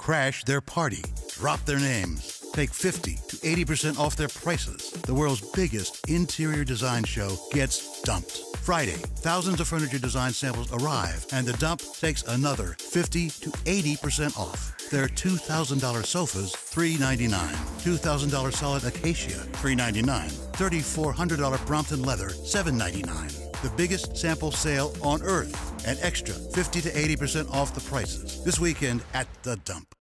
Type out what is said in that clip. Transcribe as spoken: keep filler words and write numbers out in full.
Crash their party. Drop their names. Take fifty to eighty percent off their prices. The world's biggest interior design show gets dumped. Friday, thousands of furniture design samples arrive, and the dump takes another fifty to eighty percent off. Their two thousand dollar sofas, three ninety-nine. two thousand dollar solid acacia, three ninety-nine. three thousand four hundred dollar Brompton leather, seven ninety-nine. The biggest sample sale on earth, and extra fifty to eighty percent off the prices. This weekend at the dump.